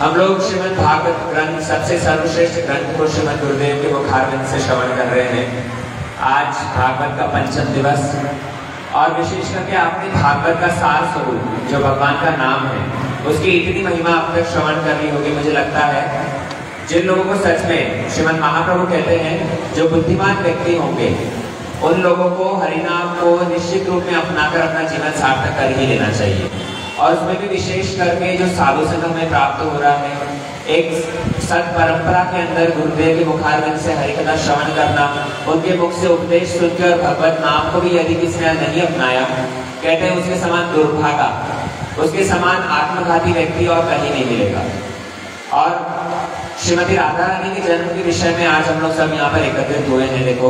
हम लोग श्रीमद् भागवत ग्रंथ सबसे सर्वश्रेष्ठ ग्रंथ को श्रीमद् गुरुदेव के मुखारविंद से श्रवण कर रहे हैं। आज भागवत का पंचम दिवस और विशेष करके आपने भागवत का सार स्वरूप जो भगवान का नाम है उसकी इतनी महिमा आप तक श्रवण कर ली होगी। मुझे लगता है जिन लोगों को सच में श्रीमद् महाप्रभु कहते हैं जो बुद्धिमान व्यक्ति होंगे उन लोगों को हरिनाम को निश्चित रूप में अपनाकर अपना जीवन सार्थक कर ही लेना चाहिए। और उसमें भी विशेष करके जो साधु संगम में प्राप्त हो रहा है, एक सत परंपरा के अंदर गुरुदेव के मुखारविंद से हरिकथा श्रवण करना, उनके मुख से उपदेश सुनकर भगवत नाम को भी यदि किसी ने नहीं अपनाया, कहते हैं उसके समान दुर्भागा, उसके समान आत्मघाती व्यक्ति और कहीं नहीं मिलेगा। और श्रीमती राधा रानी के जन्म के विषय में आज हम लोग सब यहाँ पर एकत्रित हुए हैं। देखो,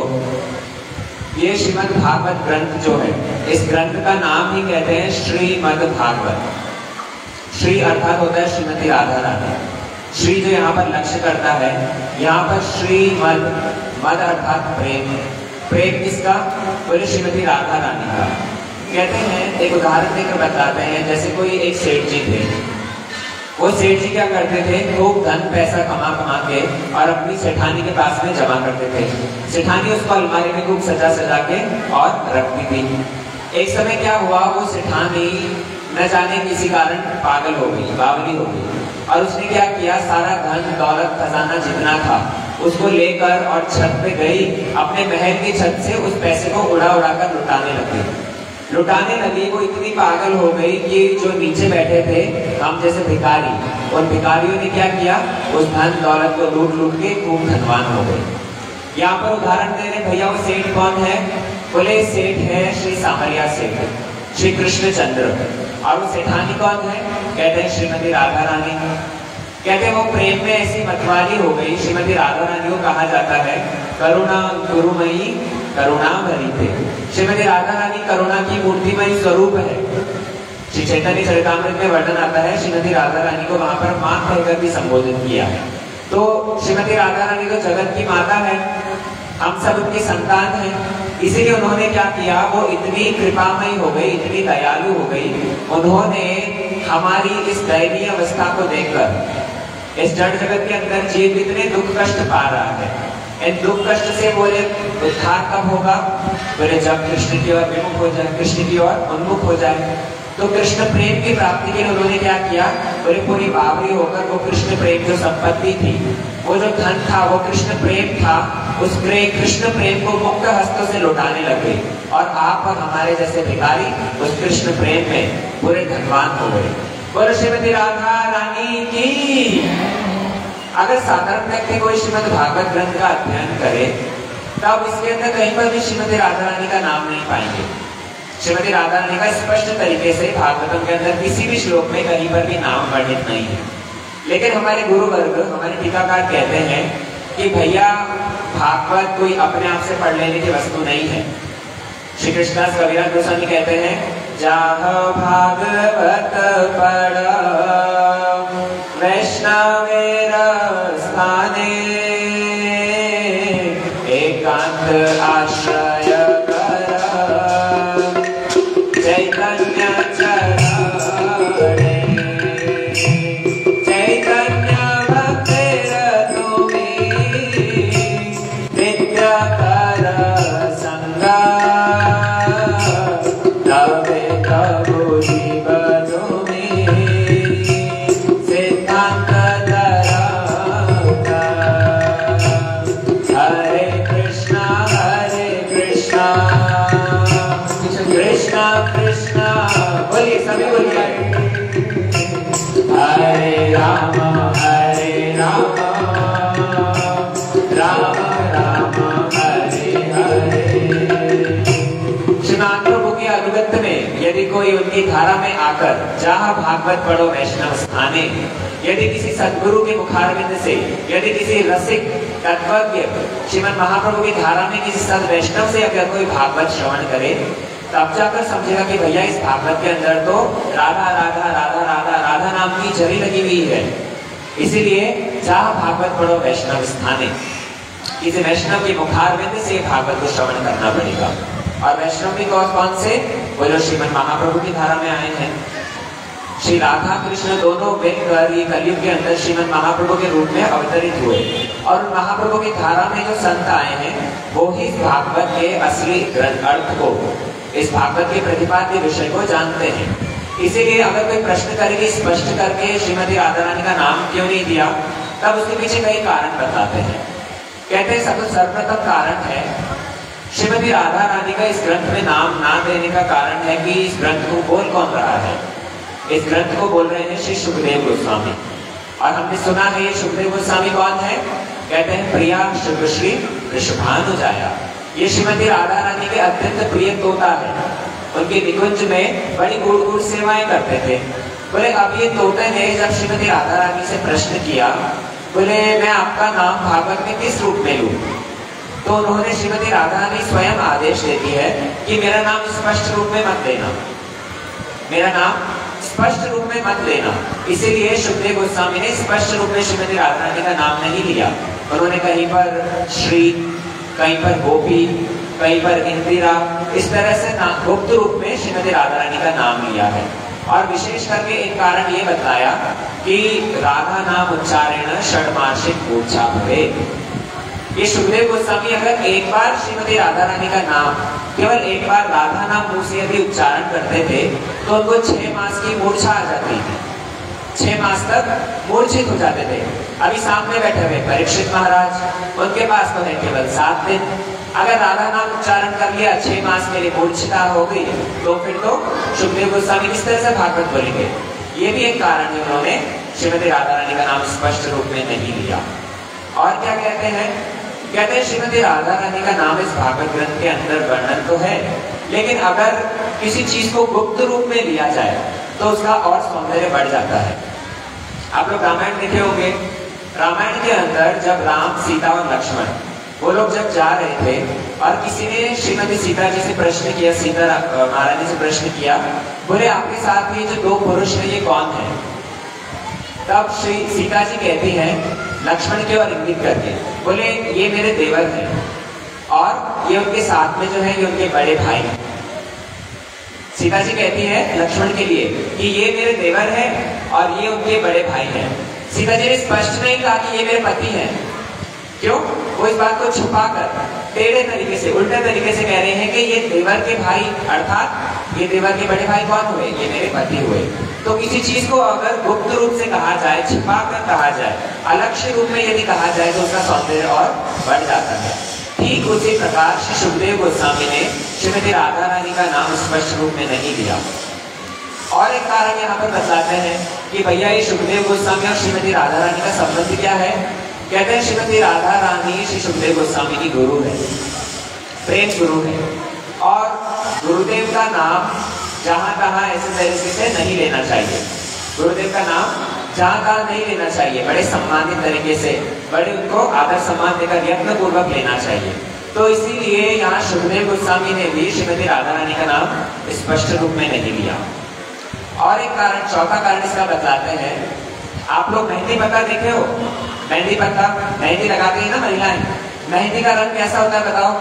ये श्रीमद् भागवत ग्रंथ जो है, इस ग्रंथ का नाम ही कहते हैं श्रीमद् भागवत। श्री अर्थात होता है श्रीमती राधा रानी। श्री जो यहाँ पर लक्ष्य करता है, यहाँ पर श्रीमद्, मद अर्थात प्रेम। प्रेम किसका? बोले श्रीमती राधा रानी का। कहते हैं, एक उदाहरण देकर बताते हैं, जैसे कोई एक सेठ जी थे। वो सेठ जी क्या करते थे, खूब धन पैसा कमा कमा के और अपनी सेठानी के पास में जमा करते थे। सेठानी उसको अलमारी में खूब सजा सजा के और रखती थी। एक समय क्या हुआ, वो सेठानी न जाने किसी कारण पागल हो गई, बावली हो गई, और उसने क्या किया, सारा धन दौलत खजाना जितना था उसको लेकर और छत पे गई, अपने महल की छत से उस पैसे को उड़ा उड़ा कर लुटाने लगी। वो इतनी पागल हो गई कि जो नीचे बैठे थे हम जैसे भिखारी, उन भिखारियों ने क्या किया, उस धन दौलत को लूट लूट के खूब धनवान हो गए। यहाँ पर उदाहरण दे रहे, भैया वो सेठ कौन है? बोले सेठ है श्री सामरिया सेठ, श्री कृष्णचंद्र। और वो सेठानी कौन है? कहते हैं श्रीमती राधा रानी। कहते हैं वो प्रेम में ऐसी मतवाली हो गई। श्रीमती राधा रानी को कहा जाता है करुणा गुरुमयी करुणा भरी थे। श्रीमती राधा रानी करुणा की मूर्तिमय स्वरूप है। श्री चैतन्य चरितामृत में वर्णन आता है, श्रीमती राधा रानी को वहां पर मां कहकर भी संबोधित किया है। तो श्रीमती राधा रानी तो जगत की माता है, हम सब उनकी संतान हैं। इसीलिए उन्होंने क्या किया, वो इतनी कृपामयी हो गई, इतनी दयालु हो गई, उन्होंने हमारी इस दयनीय अवस्था को देखकर, इस जड़ जगत के अंदर जीव इतने दुख कष्ट पा रहा है, इन दुख कष्ट से बोले उद्धार कब होगा? बोले जब कृष्ण की ओर विमुख हो जाए, कृष्ण की ओर उन्मुख हो जाए। तो कृष्ण प्रेम की प्राप्ति के लिए उन्होंने क्या किया, बोले पूरी बावरी होकर वो कृष्ण प्रेम जो संपत्ति थी, वो जो धन था, वो कृष्ण प्रेम था, उस कृष्ण प्रेम को मुक्त हस्तों से लौटाने लगे। और आप और हमारे जैसे भिखारी उस कृष्ण प्रेम में पूरे धनवान हो गए। बोले श्रीमती राधा रानी की। अगर साधारण व्यक्ति कोई श्रीमद् भागवत ग्रंथ का अध्ययन करे तब इसके अंदर कहीं पर भी श्रीमती राधा रानी का नाम नहीं पाएंगे। श्रीमती राधा रानी का स्पष्ट तरीके से भागवतम के अंदर किसी भी श्लोक में कहीं पर भी नाम वर्णित नहीं है। लेकिन हमारे गुरु वर्ग, हमारे टीकाकार कहते हैं कि भैया भागवत कोई अपने आप से पढ़ लेने की वस्तु नहीं है। श्री कृष्णदास कविराज गोस्वामी कहते हैं, जाह भागवत पढ़ वैष्णवेर स्थाने एकांत आश्रय कर चैतन्य चरणे चैतन्य भक्तिर तुम्हें नित्य कर संगा तबे कबू जीवन में सिद्धांत तरंगा। हरे कृष्णा कृष्णा कृष्णा, बोलिए सभी बोलिए, हरे राम राम राम हरे हरे। श्रीमान प्रभु के अनुगत्य में यदि कोई उनकी धारा में आकर जहाँ भागवत पढ़ो वैष्णव स्थाने, यदि किसी सद्गुरु के मुखारविंद से, यदि किसी रसिक तत्वज्ञ श्रीमद् महाप्रभु की धारा में किसी सद वैष्णव से अगर कोई भागवत श्रवण करे, तब जाकर समझेगा कि भैया इस भागवत के अंदर तो राधा राधा राधा राधा राधा नाम की झरी लगी हुई है। इसीलिए जहाँ भागवत पढ़ो वैष्णव स्थाने, किसी वैष्णव के मुखारविंद से भागवत को श्रवण करना पड़ेगा। और वैष्णव भी कौन से? वो जो श्रीमद् महाप्रभु की धारा में आए हैं। श्री राधा कृष्ण दोनों मिलकर ये कलयुग के अंदर श्रीमद् महाप्रभु के रूप में अवतरित हुए और महाप्रभु की धारा में जो संत आए हैं वो ही इस भागवत के असली अर्थ को, इस भागवत के प्रतिपाद्य विषय को जानते हैं। इसीलिए अगर कोई प्रश्न करेगी स्पष्ट करके श्रीमती राधा रानी का नाम क्यों नहीं दिया, तब उसके पीछे कई कारण बताते हैं। कहते हैं सर्वप्रथम कारण है श्रीमती राधा रानी का इस ग्रंथ में नाम ना देने का कारण है कि इस ग्रंथ को बोल कौन रहा है। इस ग्रंथ को बोल रहे हैं श्री सुखदेव गोस्वामी, और हमने सुना है ये सुखदेव गोस्वामी कौन है। कहते हैं प्रिया शुभश्री वृषभानुजाया, ये श्रीमती राधा रानी के अत्यंत प्रिय तोता है। उनके निकुंज में बड़ी गूढ़ सेवाएं करते थे। बोले अब ये तोते ने जब श्रीमती राधा रानी से प्रश्न किया, बोले मैं आपका नाम भागवत में किस रूप में लूं, तो उन्होंने श्रीमती राधा रानी स्वयं आदेश देती है कि मेरा नाम स्पष्ट रूप में मत देना, मेरा नाम स्पष्ट रूप में मत लेना। इसीलिए सुखदेव गोस्वामी ने स्पष्ट रूप में श्रीमती राधा रानी का नाम नहीं लिया। उन्होंने कहीं पर श्री, कहीं पर गोपी, कहीं पर इंदिरा, इस तरह से गुप्त रूप में श्रीमती राधा रानी का नाम लिया है। और विशेष करके एक कारण ये बताया कि राधा नाम उच्चारण षड्मार्षिक मूर्छा भवे। ये सुखदेव गोस्वामी अगर एक बार श्रीमती राधा रानी का नाम, केवल एक बार राधा नाम मुंह से यदि उच्चारण करते थे तो उनको 6 मास की मूर्छा आ जाती थी, 6 मास तक मूर्छित हो जाते थे। अभी सामने बैठे हुए परीक्षित महाराज, उनके पास तो है केवल 7 दिन। अगर राधा नाम उच्चारण कर लिया 6 मास के लिए मूर्छिता हो गई, तो फिर तो सुखदेव गोस्वामी किस तरह से भागवत बोलेंगे। ये भी एक कारण है उन्होंने श्रीमती राधा रानी का नाम स्पष्ट रूप में नहीं लिया। और क्या कहते हैं, कहते हैं श्रीमती राधा रानी का नाम इस भागवत ग्रंथ के अंदर वर्णन तो है, लेकिन अगर किसी चीज को गुप्त रूप में लिया जाए तो उसका और सौंदर्य बढ़ जाता है। आप लोग रामायण देखे होंगे, रामायण के अंदर जब राम, सीता और लक्ष्मण वो लोग जब जा रहे थे और किसी ने श्रीमती सीता जी से प्रश्न किया, सीता महारानी से प्रश्न किया, बोले आपके साथ ये जो 2 पुरुष है ये कौन है। तब श्री सीता जी कहती हैं लक्ष्मण की ओर इंगित करके, बोले ये मेरे देवर हैं और ये उनके साथ में जो है ये उनके बड़े भाई हैं। सीता जी कहती है लक्ष्मण के लिए कि ये मेरे देवर हैं और ये उनके बड़े भाई हैं। सीता जी ने स्पष्ट नहीं कहा कि ये मेरे पति हैं। क्यों? वो इस बात को छुपाकर टेढ़े तरीके से, उल्टे तरीके से कह रहे हैं कि ये देवर के भाई, अर्थात ये देवर के बड़े भाई कौन हुए, ये मेरे पति हुए। तो किसी चीज को अगर गुप्त रूप से कहा जाए, छिपा कर कहा जाए, अलग से रूप में यदि कहा जाए तो उसका सौंदर्य और बढ़ जाता है। ठीक उसी प्रकार श्री सुखदेव गोस्वामी ने श्रीमती राधा रानी का नाम स्पष्ट रूप में नहीं लिया। और एक कारण यहाँ पर बताते हैं कि भैया ये सुखदेव गोस्वामी और श्रीमती राधा रानी का संबंध क्या है। कहते हैं श्रीमती राधा रानी श्री सुखदेव गोस्वामी की गुरु है, प्रेम गुरु है, और गुरुदेव का नाम जहां तहां ऐसे तरीके से नहीं लेना चाहिए। गुरुदेव का नाम जहां तहां नहीं लेना चाहिए, बड़े सम्मानित तरीके से, बड़े उनको आदर सम्मान देकर यत्न पूर्वक लेना चाहिए। तो इसीलिए यहाँ सुखदेव गोस्वामी ने भी श्रीमती राधा रानी का नाम स्पष्ट रूप में नहीं लिया। और एक कारण, चौथा कारण इसका बताते हैं, आप लोग मेहंदी पत्ता देखे हो, मेहंदी पत्ता, मेहंदी लगाते हैं ना महिलाएं, मेहंदी का रंग कैसा होता है बताओ,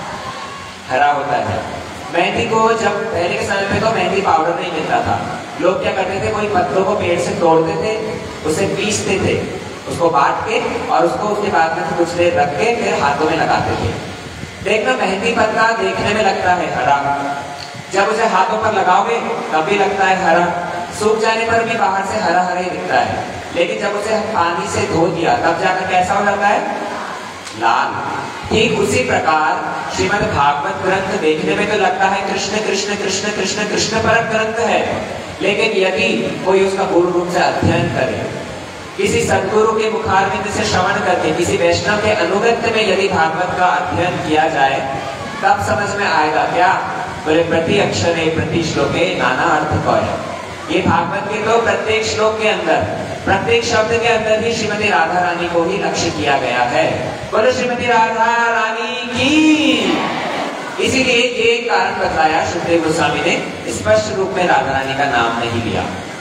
हरा होता है। मेहंदी को जब पहले के समय में तो मेहंदी पाउडर नहीं मिलता था, लोग क्या करते थे, कोई पत्तों को पेड़ से तोड़ते थे, उसे पीसते थे, उसको बांट के और उसको उसके बाद में कुछ देर रख के फिर हाथों में लगाते थे। देखना मेहंदी पत्ता देखने में लगता है हरा, जब उसे हाथों पर लगाओगे तब भी लगता है हरा, सूख जाने पर भी बाहर से हरा हरा ही दिखता है, लेकिन जब उसे पानी से धो दिया तब जाकर कैसा हो जाता है, लाल। ठीक उसी प्रकार श्रीमद् भागवत ग्रंथ देखने में तो लगता है कृष्ण कृष्ण कृष्ण कृष्ण कृष्ण परक ग्रंथ है, लेकिन यदि कोई उसका पूर्ण रूप से अध्ययन करे, किसी सद्गुरु के मुखारविंद से श्रवण करके, किसी वैष्णव के अनुगत्य में यदि भागवत का अध्ययन किया जाए, तब समझ में आएगा क्या, बोले प्रति अक्षरे प्रति श्लोके नाना अर्थ कौय। ये भागवत के तो प्रत्येक श्लोक के अंदर, प्रत्येक शब्द के अंदर ही श्रीमती राधा रानी को ही लक्ष्य किया गया है। बोलो श्रीमती राधा रानी की। इसीलिए ये कारण बताया सुखदेव गोस्वामी ने स्पष्ट रूप में राधा रानी का नाम नहीं लिया।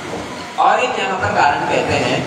और एक यहाँ पर कारण कहते हैं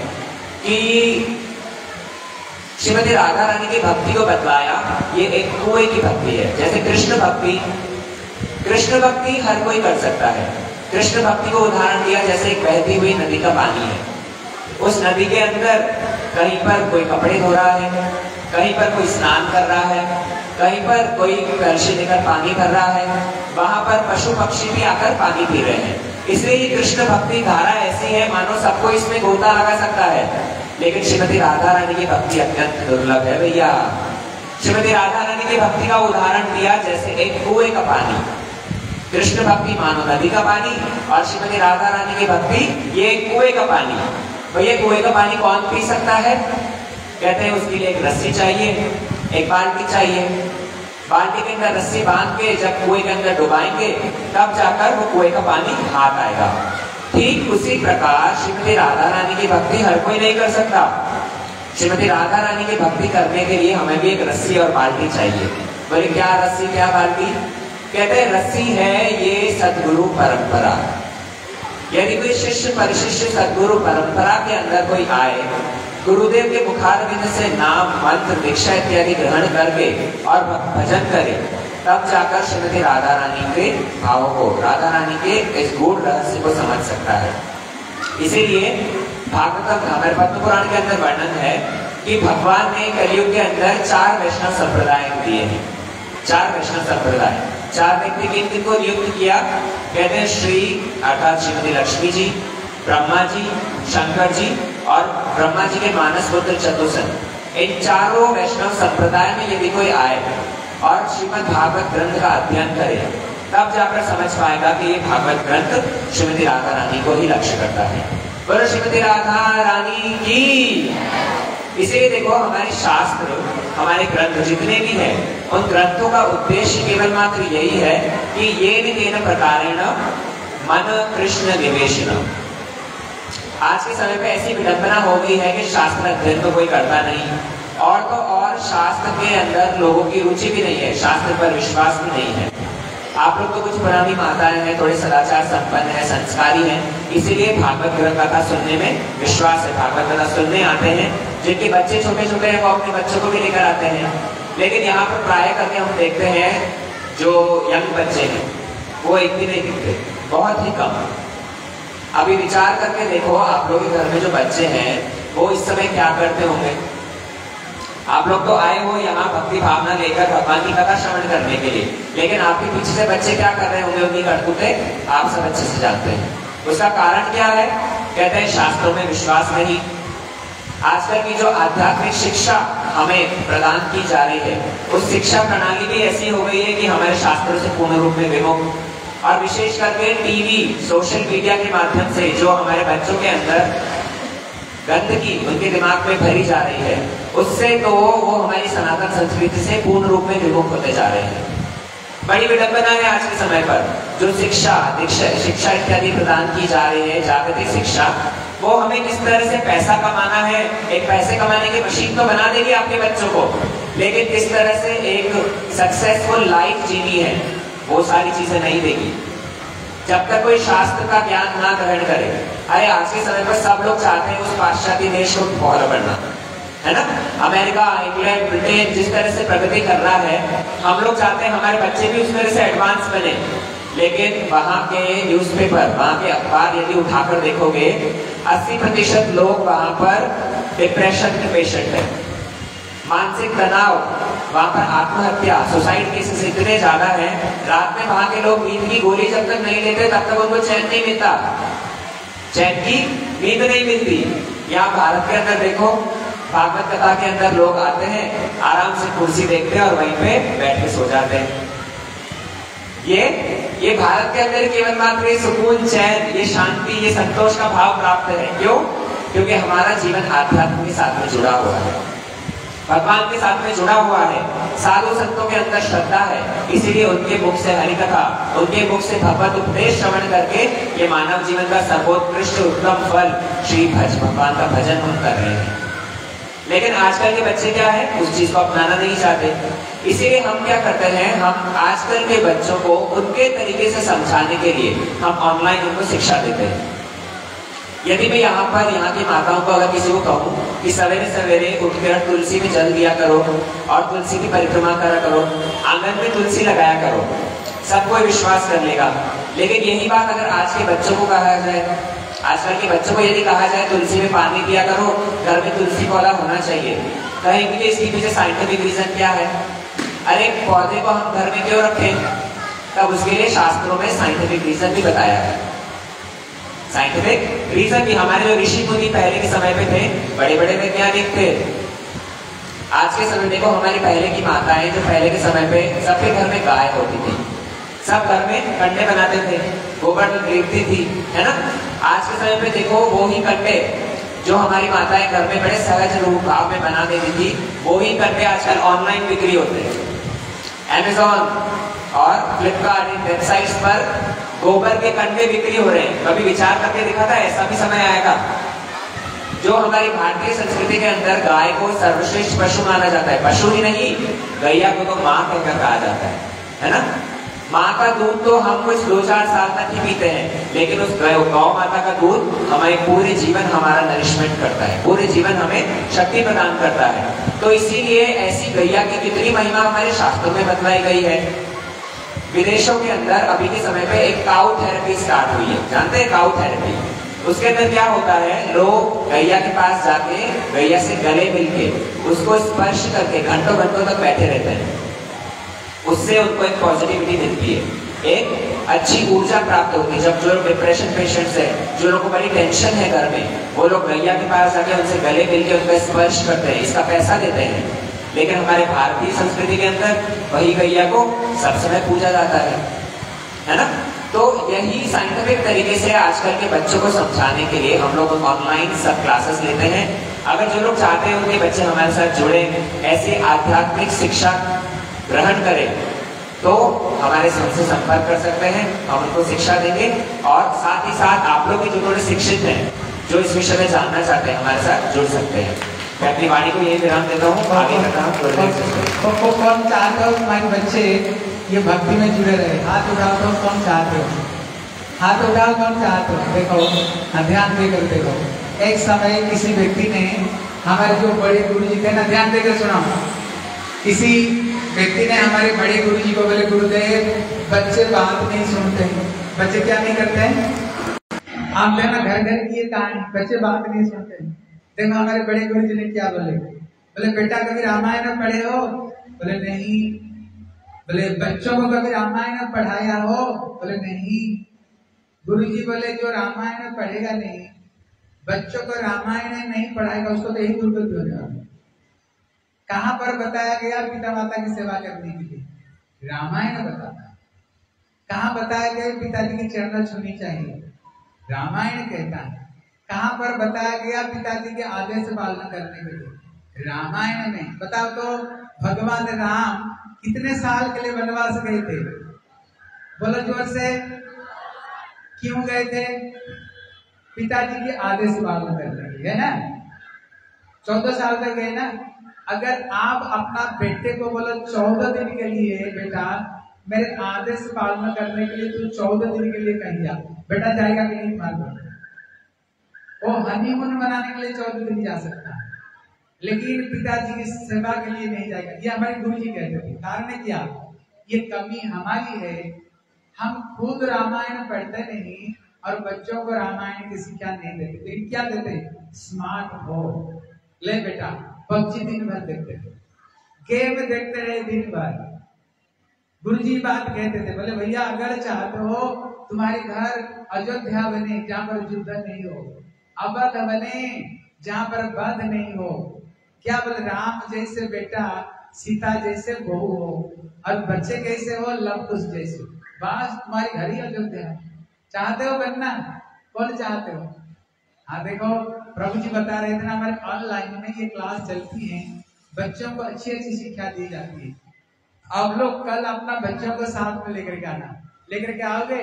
कि श्रीमती राधा रानी की भक्ति को बतलाया, ये एक कुएं की भक्ति है। जैसे कृष्ण भक्ति, कृष्ण भक्ति हर कोई कर सकता है, कृष्ण भक्ति को उदाहरण दिया जैसे एक बहती हुई नदी का पानी है। उस नदी के अंदर कहीं पर कोई कपड़े धो रहा है, कहीं पर कोई स्नान कर रहा है, कहीं पर कोई कलशी लेकर पानी भर रहा है, वहां पर पशु पक्षी भी आकर पानी पी रहे हैं। इसलिए ये कृष्ण भक्ति धारा ऐसी है मानो सबको इसमें गोता लगा सकता है। लेकिन श्रीमती राधा रानी की भक्ति अत्यंत दुर्लभ है भैया। श्रीमती राधा रानी की भक्ति का उदाहरण दिया जैसे एक कुएं का पानी। कृष्ण भक्ति मानो नदी का पानी और श्रीमती राधा रानी की भक्ति ये कुएं का पानी। भैया कुएं का पानी कौन पी सकता है? कहते हैं उसके लिए एक रस्सी चाहिए, एक बाल्टी चाहिए। बाल्टी के अंदर रस्सी बांध के जब कुएं के अंदर डुबाएंगे तब जाकर वो कुएं का पानी हाथ आएगा। ठीक उसी प्रकार श्रीमती राधा रानी की भक्ति हर कोई नहीं कर सकता। श्रीमती राधा रानी की भक्ति करने के लिए हमें भी एक रस्सी और बाल्टी चाहिए। बोले क्या रस्सी क्या बाल्टी? कहते हैं रस्सी है ये सद्गुरु परंपरा। यदि कोई शिष्य परिशिष्य सद्गुरु परंपरा के अंदर कोई आए, गुरुदेव के मुखारविंद से नाम मंत्र दीक्षा इत्यादि ग्रहण करके और भजन करे, तब जाकर श्रीमती राधा रानी के भावों को, राधा रानी के इस गूढ़ रहस्य को समझ सकता है। इसीलिए भागवतम हमारे पद्म पुराण के अंदर वर्णन है कि भगवान ने कलयुग के अंदर 4 वैष्णव संप्रदाय दिए हैं। 4 वैष्णव संप्रदाय, 4 व्यक्ति किन को नियुक्त किया? कहते हैं श्री अर्थात श्रीमती लक्ष्मी जी, ब्रह्मा जी, शंकर जी और ब्रह्मा जी के मानस पुत्र चतुसन। इन चारों वैष्णव संप्रदाय में यदि कोई आए और श्रीमद् भागवत ग्रंथ का अध्ययन करे, तब जाकर समझ पाएगा कि ये भागवत ग्रंथ श्रीमती राधा रानी को ही लक्ष्य करता है। बोलो श्रीमती राधा रानी की। इसीलिए देखो हमारे शास्त्र, हमारे ग्रंथ जितने भी हैं, उन ग्रंथों का उद्देश्य केवल मात्र यही है कि ये तेन प्रकारेण मन कृष्ण निवेशन। आज के समय पे ऐसी विडंबना हो गई है कि शास्त्र अध्ययन तो कोई करता नहीं, और तो और शास्त्र के अंदर लोगों की रुचि भी नहीं है, शास्त्र पर विश्वास भी नहीं है। आप लोग तो कुछ पुरानी माताएं हैं, थोड़े सदाचार संपन्न है, संस्कारी हैं, इसीलिए भागवत कथा सुनने में विश्वास है। भागवत कथा सुनने आते हैं, जिनके बच्चे छोटे छोटे हैं वो अपने बच्चों को भी लेकर आते हैं। लेकिन यहाँ पर प्राय करके हम देखते हैं जो यंग बच्चे हैं वो एक भी नहीं दिखते, बहुत ही कम। अभी विचार करके देखो आप लोग के घर में जो बच्चे हैं वो इस समय क्या करते होंगे। आप लोग तो आए हो यहाँ भक्ति भावना लेकर भगवान की कथा श्रवण करने के लिए, लेकिन आपके पीछे से बच्चे क्या कर रहे होंगे उनकी करतूतें आप सब अच्छे से जानते हैं। उसका कारण क्या है? कहते हैं शास्त्रों में विश्वास नहीं। आजकल की जो आध्यात्मिक शिक्षा हमें प्रदान की जा रही है, उस शिक्षा प्रणाली भी ऐसी हो गई है कि हमारे शास्त्रों से पूर्ण रूप में विमुख। और विशेष करके टीवी, सोशल मीडिया के माध्यम से जो हमारे बच्चों के अंदर गंदगी उनके दिमाग में भरी जा रही है, उससे तो वो हमारी सनातन संस्कृति से पूर्ण रूप में विमुख होते जा रहे हैं। बड़ी विडंबना है आज के समय पर जो शिक्षा इत्यादि प्रदान की जा रही है, जागतिक शिक्षा, वो हमें किस तरह से पैसा कमाना है, एक पैसे कमाने की मशीन तो बना देगी आपके बच्चों को, लेकिन किस तरह से एक सक्सेसफुल लाइफ जीनी है वो सारी चीजें नहीं देगी जब तक कोई शास्त्र का ज्ञान ना ग्रहण करे। अरे आज के समय पर सब लोग चाहते हैं उस पाश्चात्य देश को फॉलो करना, है ना। अमेरिका, इंग्लैंड, ब्रिटेन जिस तरह से प्रगति कर रहा है, हम लोग चाहते हैं हमारे बच्चे भी उस तरह से एडवांस बने। लेकिन वहाँ के न्यूज़पेपर, वहाँ के अखबार यदि उठाकर देखोगे, 80% लोग वहाँ पर डिप्रेशन के पेशेंट है, मानसिक तनाव, वहाँ पर आत्महत्या, सुसाइड केसेस इतने ज्यादा हैं। रात में वहाँ के लोग नींद की गोली जब तक नहीं लेते तब तक उनको चैन नहीं मिलता, चैन की नींद नहीं मिलती। यहाँ भारत के अंदर देखो, भागवत कथा के अंदर लोग आते हैं, आराम से कुर्सी देखते हैं और वहीं पे बैठ के सो जाते हैं। ये भारत के अंदर केवल मात्र सुकून, चैन, ये शांति, ये संतोष का भाव प्राप्त है। क्यों? क्योंकि हमारा जीवन आध्यात्म के साथ में जुड़ा हुआ है, भगवान के साथ में जुड़ा हुआ है, साधु संतों के अंदर श्रद्धा है। इसीलिए उनके मुख से हरि कथा, उनके मुख से भगवत उपदेश श्रवण करके ये मानव जीवन का सर्वोत्कृष्ट उत्तम फल श्री भगवान का भजन हम कर रहे हैं। लेकिन आजकल के बच्चे क्या है, उस चीज को अपनाना नहीं चाहते। इसीलिए हम क्या करते हैं, हम आजकल के बच्चों को उनके तरीके से समझाने के लिए हम ऑनलाइन उनको शिक्षा देते हैं। यदि मैं यहाँ की माताओं को अगर किसी को कहूँ कि सवेरे सवेरे उठकर तुलसी में जल दिया करो और तुलसी की परिक्रमा करा करो, आंगन में तुलसी लगाया करो, सब कोई विश्वास कर लेगा। लेकिन यही बात अगर आज के बच्चों को कहा जाए, आजकल के बच्चों को यदि कहा जाए तुलसी में पानी दिया करो, घर में तुलसी पौधा होना चाहिए, कहेंगे कि इसके पीछे साइंटिफिक रीजन क्या है? अरे पौधे को हम घर में क्यों रखें? तब उसके लिए शास्त्रों में साइंटिफिक रीजन भी बताया है। साइंटिफिक रीजन भी, हमारे जो ऋषि मुनि पहले के समय पे थे, बड़े बड़े वैज्ञानिक थे। आज के समय देखो हमारी पहले की माताएं, जो पहले के समय पे सबके घर में गाय होती थी, सब घर में कंडे बनाते थे, गोबर गिरती थी, है ना? आज के समय पे देखो वो ही कंडे जो हमारी माताएं घर में बड़े सहज रूप भाव में बना देती थी, वो ही कंडे आजकल ऑनलाइन बिक्री होते हैं। Amazon और फ्लिपकार्ट इन वेबसाइट्स पर गोबर के कंडे बिक्री हो रहे हैं। कभी विचार करके देखा था ऐसा भी समय आएगा? जो हमारी भारतीय संस्कृति के अंदर गाय को सर्वश्रेष्ठ पशु माना जाता है, पशु ही नहीं, गैया को तो माँ कहकर कहा जाता है ना? माँ का दूध तो हम कुछ 2-4 साल तक ही पीते हैं, लेकिन उस गौ माता का दूध हमारे पूरे जीवन हमारा नरिशमेंट करता है, पूरे जीवन हमें शक्ति प्रदान करता है। तो इसीलिए ऐसी गैया की कितनी महिमा हमारे शास्त्रों में बतलाई गई है। विदेशों के अंदर अभी के समय पे एक काउ थेरेपी स्टार्ट हुई है, जानते हैं काउ थेरेपी? उसके अंदर क्या होता है, लोग गैया के पास जाके गैया से गले मिलके उसको स्पर्श करके घंटों घंटों तक बैठे रहते हैं। उससे उनको एक पॉजिटिविटी मिलती है, एक अच्छी ऊर्जा प्राप्त होती है। जब जो लोग डिप्रेशन पेशेंट्स है, जो लोगों को बड़ी टेंशन है घर में, वो लोग गैया के पास जाके उनसे गले मिलके उनका स्पर्श करते हैं, इसका पैसा देते हैं। लेकिन हमारे भारतीय संस्कृति के अंदर वही गैया को सब समय पूजा जाता है ना? तो यही साइंटिफिक तरीके से आजकल के बच्चों को समझाने के लिए हम लोग ऑनलाइन सब क्लासेस लेते हैं। अगर जो लोग चाहते हैं उनके बच्चे हमारे साथ जुड़े, ऐसे आध्यात्मिक शिक्षा ग्रहण करें, तो हमारे हमसे संपर्क कर सकते हैं, हम उनको शिक्षा देंगे। और साथ ही साथ आप लोग भी जो थोड़े शिक्षित हैं, जो इस विषय में जानना चाहते हैं, हमारे साथ जुड़ सकते हैं। मैं अपनी वाणी को यही विराम देता हूँ, आगे का काम कौन चाहते हो हमारे बच्चे ये भक्ति में जुड़े रहे? हाथ उठाओ तो कौन चाहते हो? हाथ उठाओ कौन चाहते हो? देखो ध्यान देकर देखो, एक समय किसी व्यक्ति ने, हमारे जो बड़े गुरु जी थे ना, ध्यान देकर सुनो, किसी व्यक्ति ने हमारे बड़े गुरु जी को बोले, गुरुदेव बच्चे बात नहीं सुनते। बच्चे क्या नहीं करते हैं? आप देखना घर घर की ये कहानी, बच्चे बात नहीं सुनते। देखो हमारे बड़े गुरु जी ने क्या बोले, बोले बेटा कभी रामायण पढ़े हो? बोले नहीं। बोले बच्चों को कभी रामायण पढ़ाया हो? बोले नहीं। गुरु जी बोले जो रामायण पढ़ेगा नहीं, बच्चों को रामायण नहीं पढ़ाएगा, उसको तो यही दुर्गति हो जाएगा। कहां पर बताया गया पिता माता की सेवा करने के लिए? रामायण बताता है। कहां बताया गया पिताजी की चरण छूनी चाहिए? रामायण कहता है। कहां पर बताया गया पिताजी के आदेश पालन करने के लिए? रामायण में। बताओ तो भगवान राम कितने साल के लिए वनवास गए थे? बोलो जोर से। क्यों गए थे? पिताजी के आदेश पालन करने के लिए, है ना? 14 साल तक गए ना। अगर आप अपना बेटे को बोलो 14 दिन के लिए बेटा मेरे आदेश पालन करने के लिए तू 14 दिन के लिए कहीं जा, बेटा जाएगा कि नहीं? मालूम? वो हनीमून मनाने के लिए 14 दिन जा सकता है, लेकिन पिताजी की सेवा के लिए नहीं जाएगा। ये हमारे गुरु जी कहते थे। कारण क्या? ये कमी हमारी है, हम खुद रामायण पढ़ते नहीं और बच्चों को रामायण की शिक्षा नहीं देते। लेकिन क्या देते? स्मार्ट हो, ले बेटा पबजी दिन भर देखते थे, गेम देखते रहे दिन भर। गुरुजी बात कहते थे, बोले भैया अगर चाहते हो तुम्हारे घर अयोध्या बने जहाँ पर युद्ध नहीं हो, अवध बने जहाँ पर वध नहीं हो, क्या बोले राम जैसे बेटा, सीता जैसे बहू हो, और बच्चे कैसे हो? लव कुश जैसे। बस तुम्हारी घर ही अयोध्या। चाहते हो बनना? कौन चाहते हो? हाँ देखो प्रभु जी बता रहे थे ना, हमारे ऑनलाइन में ये क्लास चलती है, बच्चों को अच्छी अच्छी शिक्षा दी जाती है। आप लोग कल अपना बच्चों को साथ में लेकर के आना। लेकर के आओगे?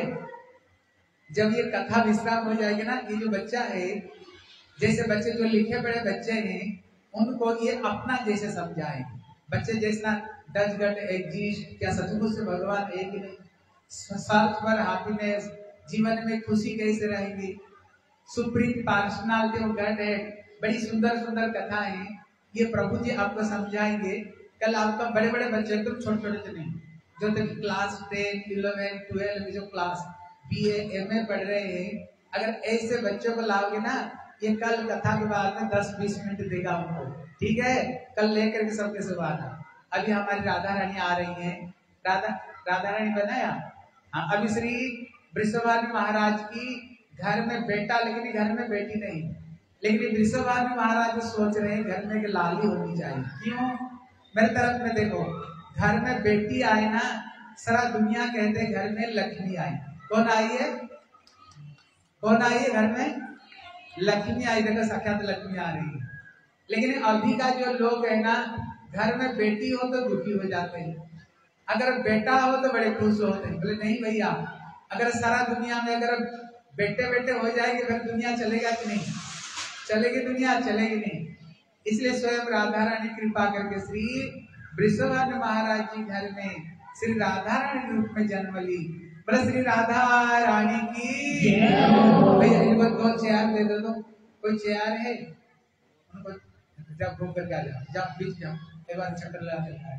जब ये कथा विश्राम हो जाएगी ना, ये जो बच्चा है, जैसे बच्चे जो लिखे पढ़े बच्चे हैं, उनको ये अपना जैसे समझाएंगे। बच्चे जैसा डचगट एग्जिस्ट, क्या सचमुच से भगवान एक ही नहीं, स्वार्थ पर हैप्पीनेस, जीवन में खुशी कैसे रहेगी, सुप्रीम पर्सनालिटी ऑफ गॉड है। बड़ी सुंदर सुंदर कथा है, ये प्रभु जी आपको समझाएंगे। कल आपका बड़े बड़े बच्चे, एकदम छोटे छोटे नहीं, जो तक क्लास 10, 11, 12 जो क्लास, BA MA पढ़ रहे हैं, अगर ऐसे बच्चों को लाओगे ना, ये कल कथा के बाद में 10-20 मिनट देगा उनको, ठीक है? कल लेकर के सबके सब आना। अभी हमारी राधा रानी आ रही हैं, राधा रानी बनाया। हाँ, अभी श्री वृषभानु महाराज की घर में बेटा, लेकिन घर में बेटी नहीं, लेकिन वृषभानु महाराज सोच रहे हैं घर में एक लाली होनी चाहिए। क्यों? मेरे तरफ में देखो, घर में बेटी आए ना, सारा दुनिया कहते हैं घर में लक्ष्मी आई। कौन आई है? कौन आई है घर में? लक्ष्मी आई। देखो साक्षात लक्ष्मी आ रही है। लेकिन अभी का जो लोग है ना, घर में बेटी हो तो दुखी हो जाते हैं, अगर बेटा हो तो बड़े खुश होते हैं। बोले नहीं भैया, अगर सारा दुनिया में अगर बेटे बेटे हो जाएंगे फिर दुनिया चलेगा कि नहीं? चलेगी दुनिया? चलेगी नहीं। इसलिए स्वयं राधा रानी कृपा करके श्री वृषभानु महाराज जी घर में श्री राधा रानी रूप में जन्म ली। बोले श्री राधा रानी की भैया इनको 2 चेयर दे दो। कोई चेयर है? उनको जब घूम करके आ जाओ, जब बीच जाओ, एक बार चक्कर लगा के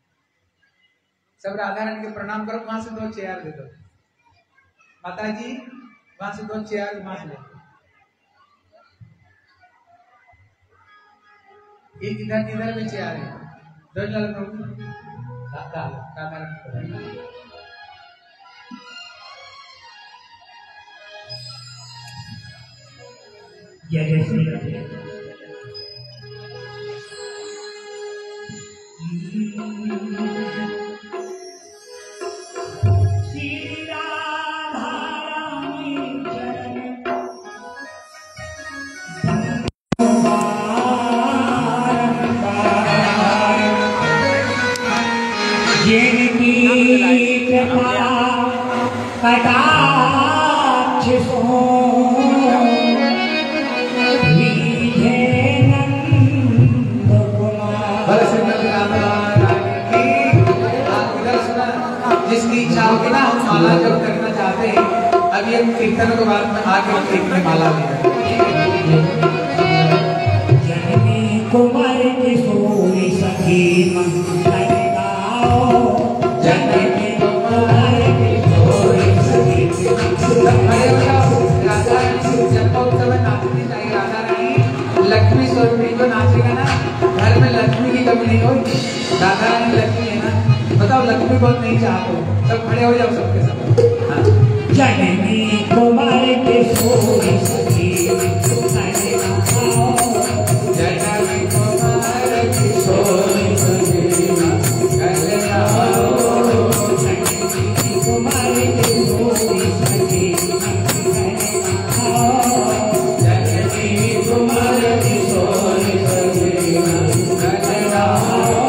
सब राधा रानी के प्रणाम करो। वहां से 2 चेयर दे दो। माता जी वहां से 2 चेयर वहां से, एक इधर में चेयर है, 2 राधा रानी। जय श्री राधे। श्री राधा रानी चरण जिनकी कृपा कटाक्ष सो जिसकी इच्छा होगी ना, हम माला जब करना चाहते हैं, अभी हम कीर्तन के बाद में आके एक में माला ले जननी कुमार किशोरी सखी मंगल गाओ, जननी कुमार किशोरी सखी राधा रानी जन्मोत्सव में नाचनी चाहिए। राधा रानी लक्ष्मी स्वरूप जो नाचेगा ना, घर में लक्ष्मी की कमी नहीं होगी। राधा रानी लक्ष्मी है ना, बताओ लक्ष्मी बहुत नहीं चाहते, सब खड़े हो जाओ सबके सब। हाँ। जननी कुमार किशोरी सखी मंगल गाओ, जननी कुमार किशोरी सखी मंगल गाओ, जननी कुमार किशोरी सखी मंगल गाओ, जननी कुमार किशोरी सखी मंगल गाओ।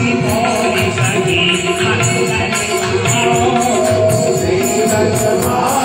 Bye.